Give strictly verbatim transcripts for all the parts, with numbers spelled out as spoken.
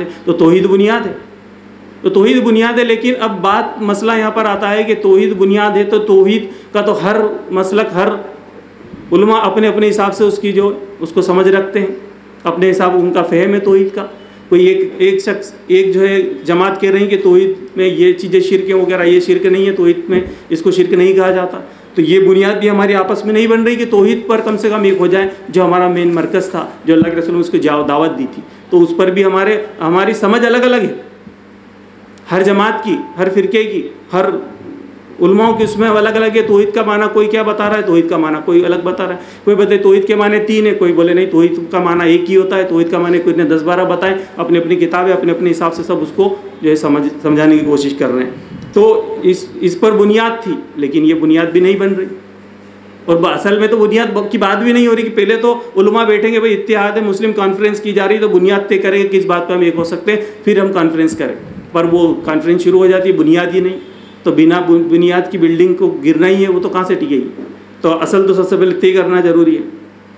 बुनियाद है, तो तौहीद बुनियाद है, तो तौहीद बुनियाद है। लेकिन अब बात मसला यहाँ पर आता है कि तौहीद बुनियाद है तो तौहीद का तो हर मसलक, हर उलमा अपने अपने हिसाब से उसकी जो उसको समझ रखते हैं, अपने हिसाब उनका फ़हम है तौहीद का। कोई एक एक शख्स एक जो है जमात कह रही है कि तौहीद में ये चीज़ें शिरक वगैरह, ये शिरक नहीं है, तौहीद में इसको शिरक नहीं कहा जाता। तो ये बुनियाद भी हमारी आपस में नहीं बन रही कि तौहीद पर कम से कम एक हो जाए, जो हमारा मेन मरकज़ था, जो अल्लाह के रसूल ने उसको दावत दी थी, तो उस पर भी हमारे हमारी समझ अलग अलग है, हर जमात की, हर फ़िरके की, हर उलमाओं की उसमें अलग अलग है। तौहीद का माना कोई क्या बता रहा है, तौहीद का माना कोई अलग बता रहा है। कोई बताए तौहीद के माने तीन है, कोई बोले नहीं तौहीद का माना एक ही होता है, तौहीद का माने कोई ने दस बारह बताए। अपनी अपनी किताबें अपने अपने हिसाब से सब उसको जो है समझ समझाने की कोशिश कर रहे हैं। तो इस इस पर बुनियाद थी, लेकिन ये बुनियाद भी नहीं बन रही। और असल में तो बुनियाद की बात भी नहीं हो रही कि पहले तो उलमा बैठेंगे, भाई इत्तेहाद मुस्लिम कॉन्फ्रेंस की जा रही है तो बुनियाद तय करेंगे किस बात पर हम एक हो सकते हैं, फिर हम कॉन्फ्रेंस करें। पर वो कॉन्फ्रेंस शुरू हो जाती है, बुनियाद ही नहीं, तो बिना बुनियाद की बिल्डिंग को गिरना ही है, वो तो कहाँ से टिकेगी। तो असल तो सबसे पहले तय करना ज़रूरी है।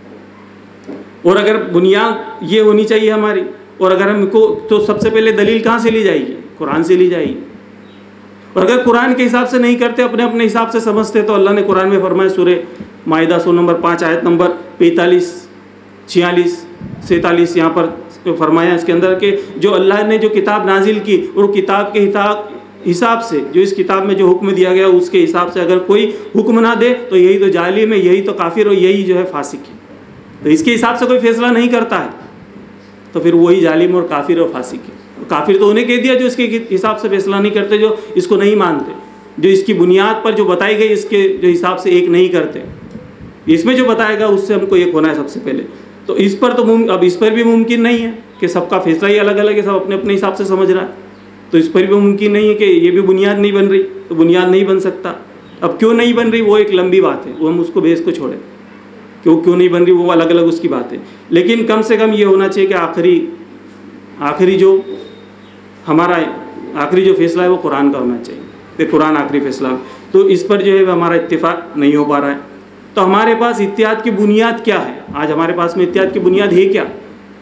और अगर बुनियाद ये होनी चाहिए हमारी, और अगर हमको, तो सबसे पहले दलील कहाँ से ली जाएगी, कुरान से ली जाएगी। और अगर कुरान के हिसाब से नहीं करते, अपने अपने हिसाब से समझते, तो अल्लाह ने कुरान में फरमाया, सूरह माइदा सौ नंबर पाँच आयत नंबर पैंतालीस छियालीस सैंतालीस यहाँ पर फरमाया इसके अंदर के जो अल्लाह ने जो किताब नाजिल की, और किताब के हिसाब हिसाब से जो इस किताब में जो हुक्म दिया गया उसके हिसाब से अगर कोई हुक्म ना दे तो यही तो जालिम है, यही तो काफिर और यही जो है फासिक है। तो इसके हिसाब से कोई फैसला नहीं करता है तो फिर वही जालिम और काफिर और फासिक है। काफिर तो उन्हें कह दिया जो इसके हिसाब से फैसला नहीं करते, जो इसको नहीं मानते, जो इसकी बुनियाद पर जो बताई गई इसके जो हिसाब से एक नहीं करते। इसमें जो बताएगा उससे हमको एक होना है सबसे पहले। तो इस पर तो अब इस पर भी मुमकिन नहीं है कि सबका फैसला ही अलग अलग है, सब अपने अपने हिसाब से समझ रहा है। तो इस पर भी मुमकिन नहीं है कि ये भी बुनियाद नहीं बन रही, तो बुनियाद नहीं बन सकता। अब क्यों नहीं बन रही वो एक लंबी बात है, वो हम उसको बेस को छोड़ें, क्यों क्यों नहीं बन रही वो अलग अलग उसकी बात है। लेकिन कम से कम ये होना चाहिए कि आखिरी आखिरी जो हमारा आखिरी जो फैसला है वो कुरान का होना चाहिए, कि कुरान आखिरी फैसला। तो इस पर जो है हमारा इत्तेफाक नहीं हो पा रहा है। तो हमारे पास इत्तेहाद की बुनियाद क्या है, आज हमारे पास में इत्तेहाद की बुनियाद है क्या।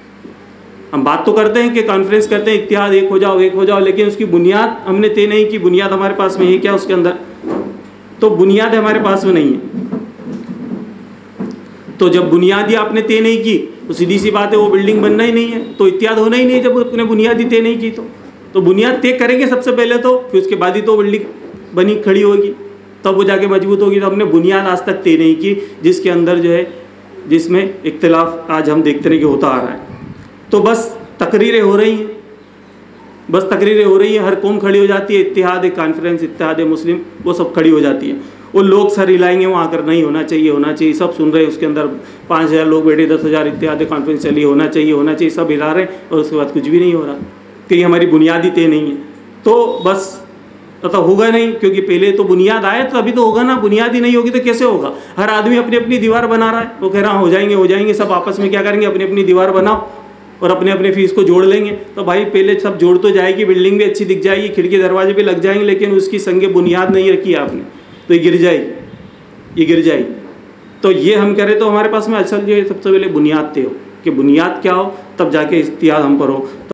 हम बात तो करते हैं कि कॉन्फ्रेंस करते हैं इत्तेहाद एक हो जाओ एक हो जाओ, लेकिन उसकी बुनियाद हमने तय नहीं की, बुनियाद हमारे पास में है क्या उसके अंदर। तो बुनियाद हमारे पास में नहीं है। तो जब बुनियाद ही आपने तय नहीं की तो सीधी सी बात है वो बिल्डिंग बनना ही नहीं है, तो इत्तेहाद होना ही नहीं है। जब उसने बुनियाद ही तय नहीं की तो तो बुनियाद तय करेंगे सबसे पहले, तो फिर उसके बाद ही तो बिल्डिंग बनी खड़ी होगी, तब वो जाके मजबूत होगी। तो हमने बुनियाद आज तक तय नहीं की, जिसके अंदर जो है जिसमें इख्तिलाफ आज हम देखते रहे कि होता आ रहा है। तो बस तकरीरें हो रही हैं, बस तकरीरें हो रही हैं, हर कौम खड़ी हो जाती है, इत्तेहाद कॉन्फ्रेंस इत्तेहाद मुस्लिम वो सब खड़ी हो जाती है। वो लोग सर हिलाएंगे वहाँ कर नहीं होना चाहिए होना चाहिए, सब सुन रहे हैं, उसके अंदर पाँच हज़ार लोग बैठे, दस हज़ार इत्तेहाद कॉन्फ्रेंस चली, होना चाहिए होना चाहिए, सब हिला रहे हैं, और उसके बाद कुछ भी नहीं हो रहा, क्योंकि हमारी बुनियादी तय नहीं है। तो बस तो होगा नहीं, क्योंकि पहले तो बुनियाद आए तो अभी तो होगा ना, बुनियाद ही नहीं होगी तो कैसे होगा। हर आदमी अपनी अपनी दीवार बना रहा है, वो कह रहा हो जाएंगे हो जाएंगे, सब आपस में क्या करेंगे अपनी अपनी दीवार बनाओ और अपने अपने फीस को जोड़ लेंगे। तो भाई पहले सब जोड़ तो जाएगी, बिल्डिंग भी अच्छी दिख जाएगी, खिड़की दरवाजे भी लग जाएंगे, लेकिन उसकी संगे बुनियाद नहीं रखी आपने तो ये गिर जाएगी, ये गिर जाएगी। तो ये हम करें तो हमारे पास में असल जो है सबसे पहले बुनियाद तय हो कि बुनियाद क्या हो, तब जाके इत्तेहाद हम पर हो।